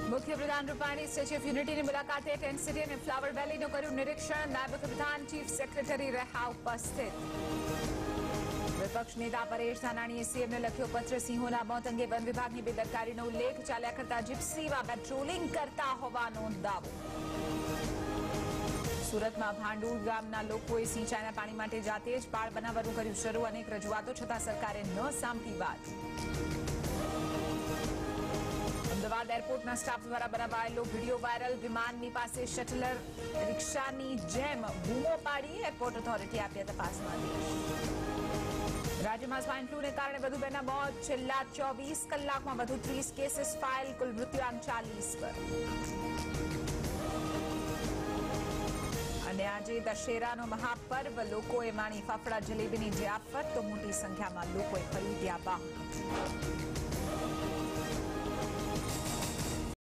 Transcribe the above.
मुख्यप्रधान Rupani statue of unity मुलाकाते tent city और flower valley कर्यु निरीक्षण। नायब मुख्यप्रधान चीफ सेक्रेटरी रहा उपस्थित। विपक्ष नेता परेश धानाणीए सीएम ने लख्यो पत्र। सिंहोना मौत अंगे वन विभाग की बेदरकारीनो उल्लेख। चाल्या करता जिप्सी में पेट्रोलिंग करता होवानो दावो। सूरत में भांडुल गामना लोकोए सिंचाईना पाणी माटे जाते ज पाळ बनावવાનું कर्યું શરૂ। अनेक रजूआतो छतां सरकारे न साંભળી વાત। अमदावाद एरपोर्टना स्टाफ द्वारा बनावायेलो वीडियो वायरल। विमाननी पासे शटलर रिक्षानी जेम बूमो पाड़ी। एरपोर्ट ऑथोरिटी आप्या तपासनो आदेश। राज्य में स्वाइन फ्लू ने कारण वधु बेना मौत। छेल्ला 24 कलाक में वधु 30 केसेस फाइल। कुल मृत्युआंक 40 पर। અને આજે દશેરાનો મહાપર્વ। લોકોએ માણી ફાફડા જલેબીની જયાફત તો મોટી સંખ્યામાં લોકોએ ખરીદ્યા વાહનો।